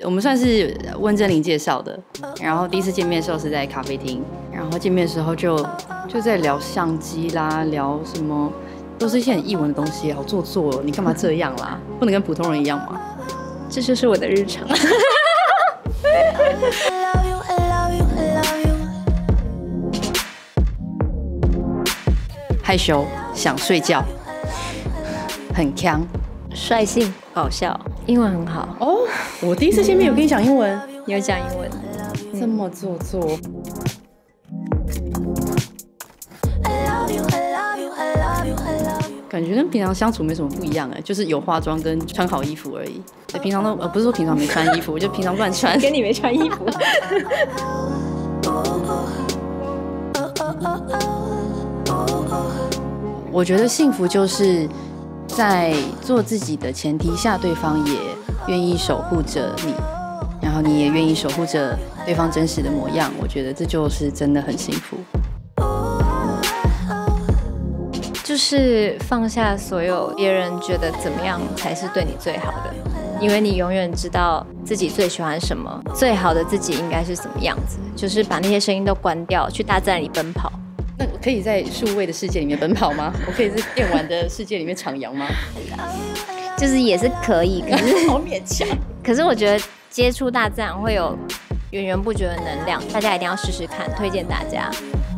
我们算是温真菱介绍的，然后第一次见面的时候是在咖啡厅，然后见面的时候就在聊相机啦，聊什么都是一些很艺文的东西，好做作哦，你干嘛这样啦？不能跟普通人一样吗？ 这就是我的日常。 害羞，想睡觉，很强， 率性，搞笑，英文很好哦。我第一次见面有跟你讲英文， 你有讲英文， 这么做作。感觉跟平常相处没什么不一样哎，就是有化妆跟穿好衣服而已。平常都不是说平常没穿衣服，我就平常乱穿， 跟你没穿衣服。 我觉得幸福就是在做自己的前提下，对方也愿意守护着你，然后你也愿意守护着对方真实的模样。我觉得这就是真的很幸福。 就是放下所有别人觉得怎么样才是对你最好的，因为你永远知道自己最喜欢什么，最好的自己应该是什么样子。就是把那些声音都关掉，去大自然里奔跑。 那我可以在数位的世界里面奔跑吗？我可以在电玩的世界里面徜徉吗？ 就是也是可以，可是好勉强。 可是我觉得接触大自然会有源源不绝的能量，大家一定要试试看，推荐大家。